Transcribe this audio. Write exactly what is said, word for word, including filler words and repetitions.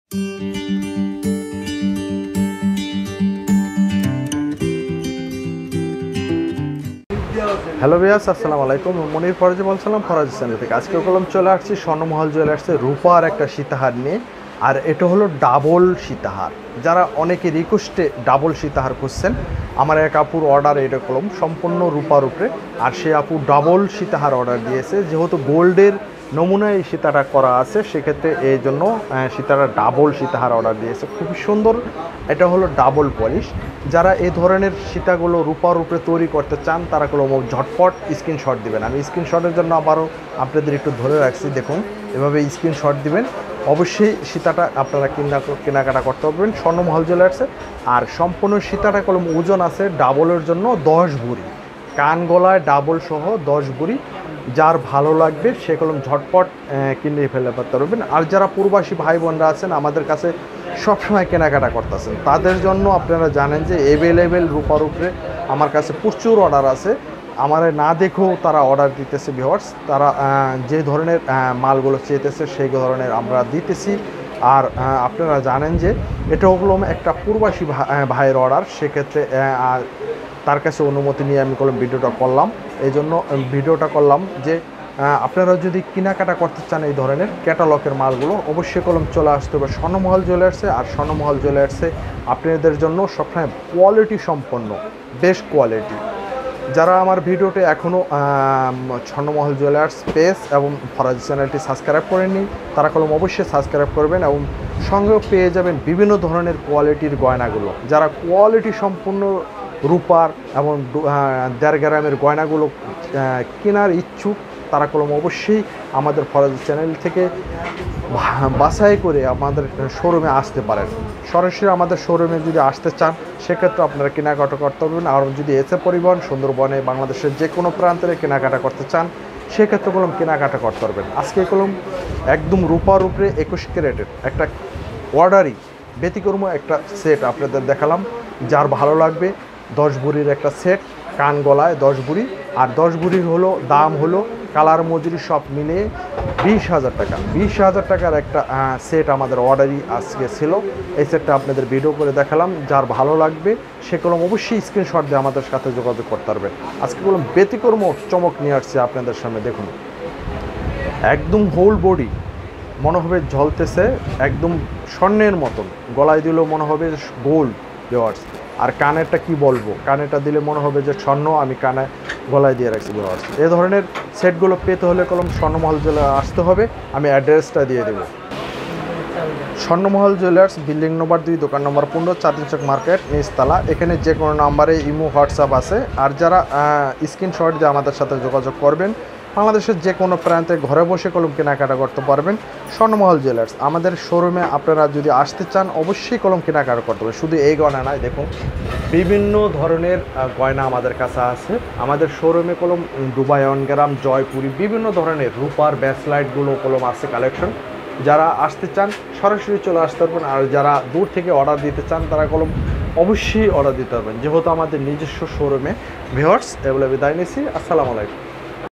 Hello viewers, আসসালামু আলাইকুম। মনির ফরাজি বলছিলাম ফরাজি চ্যানেল থেকে। আজকে কলম চলে আসছি স্বর্ণমহল জুয়েলার্সে রূপার একটা সীতাহার নিয়ে। আর এটা হলো ডাবল সীতাহার। যারা অনেকে রিকোয়েস্টে ডাবল সীতাহার খুঁজছেন, আমার এক আপুর অর্ডার এটা কলম সম্পূর্ণ রূপার উপরে। আর সে আপু ডাবল সীতাহার অর্ডার দিয়েছে, যেহেতু গোল্ডের নমুনায় এই সীতাটা করা আছে, সেক্ষেত্রে এই জন্য সীতাটা ডাবল সীতাহার অর্ডার দিয়েছে। খুবই সুন্দর, এটা হলো ডাবল পলিশ। যারা এই ধরনের সীতাগুলো রূপার উপরে তৈরি করতে চান, তারা কোনো ঝটপট স্ক্রিনশট দিবেন। আমি স্ক্রিনশটের জন্য আবারও আপনাদের একটু ধরে রাখছি, দেখুন এভাবে স্ক্রিনশট দিবেন। অবশ্যই সীতাটা আপনারা কিনা কেনাকাটা করতে পারবেন স্বর্ণমহল জুয়েলার্সে। আর সম্পূর্ণ সীতাটা কলম ওজন আছে ডাবলের জন্য দশ ভরি, কান গলায় ডাবল সহ দশ ভরি। যার ভালো লাগবে সে কলম ঝটপট কিনে ফেলে করতে পারবেন। আর যারা প্রবাসী ভাই বোনরা আছেন, আমাদের কাছে সবসময় কেনাকাটা করতেছেন, তাদের জন্য আপনারা জানেন যে অ্যাভেলেবেল রূপার উপরে আমার কাছে প্রচুর অর্ডার আছে। আমার না দেখেও তারা অর্ডার দিতেছে ভিউয়ার্স। তারা যে ধরনের মালগুলো চেয়েতেছে সেই ধরনের আমরা দিতেছি। আর আপনারা জানেন যে এটা হলো একটা প্রবাসী ভাইয়ের অর্ডার, সেক্ষেত্রে তার কাছে অনুমতি নিয়ে আমি কলম ভিডিওটা করলাম। এই জন্য ভিডিওটা করলাম যে আপনারা যদি কেনাকাটা করতে চান এই ধরনের ক্যাটালগের মালগুলো, অবশ্যই কলম চলে আসতে হবে স্বর্ণমহল জুয়েলার্সে। আর স্বর্ণমহল জুয়েলার্সে আপনাদের জন্য সবসময় কোয়ালিটি সম্পন্ন, বেস্ট কোয়ালিটি। যারা আমার ভিডিওতে এখনও স্বর্ণমহল জুয়েলার্স পেজ এবং ফরাজি চ্যানেলটি সাবস্ক্রাইব করেননি, তারা কলম অবশ্যই সাবস্ক্রাইব করবেন এবং সঙ্গেও পেয়ে যাবেন বিভিন্ন ধরনের কোয়ালিটির গয়নাগুলো। যারা কোয়ালিটি সম্পূর্ণ রূপার এবং দেড় গ্রামের গয়নাগুলো কেনার ইচ্ছুক, তারা কলম অবশ্যই আমাদের ফরাজি চ্যানেল থেকে বাছাই করে আমাদের শোরুমে আসতে পারেন। সরাসরি আমাদের শোরুমে যদি আসতে চান, সেক্ষেত্রে আপনারা কেনাকাটা করতে পারবেন। আর যদি এসে পরিবহন সুন্দরবনে বাংলাদেশের যে কোনো প্রান্তে কেনাকাটা করতে চান, সেক্ষেত্রে কলম কেনাকাটা করতে পারবেন। আজকে কলম একদম রূপার উপরে একুশ ক্যারেটের একটা অর্ডারই ব্যতিক্রম একটা সেট আপনাদের দেখালাম। যার ভালো লাগবে দশ ভরির একটা সেট, কান গলায় দশ ভরি। আর দশ ভরির হলো দাম হলো কালার মজুরি সব মিলিয়ে বিশ হাজার টাকা। বিশ হাজার টাকার একটা সেট আমাদের অর্ডারই আজকে ছিল। এই সেটটা আপনাদের ভিডিও করে দেখালাম। যার ভালো লাগবে সে কলম অবশ্যই স্ক্রিনশট দিয়ে আমাদের সাথে যোগাযোগ করতে পারবেন। আজকে কলম ব্যতিক্রম চমক নিয়ে আসছে আপনাদের সামনে। দেখুন একদম হোল বডি, মনে হবে ঝলতেছে একদম স্বর্ণের মতন। গলায় দিলেও মনে হবে গোল্ড ভিউয়ার্স। আর কানেরটা কি বলবো, কানেরটা দিলে মনে হবে যে স্বর্ণ, আমি কানে গলায় দিয়ে রাখছি ভিউয়ার্স। এই ধরনের সেটগুলো পেতে হলে কলম স্বর্ণমহল জুয়েলার্স আসতে হবে। আমি অ্যাড্রেসটা দিয়ে দেবো। স্বর্ণমহল জুয়েলার্স, বিল্ডিং নম্বর দুই, দোকান নম্বর পনেরো, চাঁদনি চক মার্কেট, নিচতলা। এখানে যে কোনো নাম্বারে ইমো হোয়াটসঅ্যাপ আছে। আর যারা স্ক্রিনশট দিয়ে আমাদের সাথে যোগাযোগ করবেন, বাংলাদেশের যে কোনো প্রান্তে ঘরে বসে কলম কেনাকাটা করতে পারবেন স্বর্ণমহল জুয়েলার্স। আমাদের শোরুমে আপনারা যদি আসতে চান, অবশ্যই কলম কেনাকাটা করতে হবে। শুধু এই গয়না নয়, দেখুন বিভিন্ন ধরনের গয়না আমাদের কাছে আছে। আমাদের শোরুমে কলম দুবাই অনগ্রাম, জয়পুরি, বিভিন্ন ধরনের রূপার ব্যাসলাইটগুলো কলম আছে কালেকশন। যারা আসতে চান সরাসরি চলে আসতে পারবেন। আর যারা দূর থেকে অর্ডার দিতে চান, তারা কলম অবশ্যই অর্ডার দিতে পারবেন, যেহেতু আমাদের নিজস্ব শোরুমে। ভিউয়ার্স, এগুলো বিদায় নিচ্ছি। আসসালামু আলাইকুম।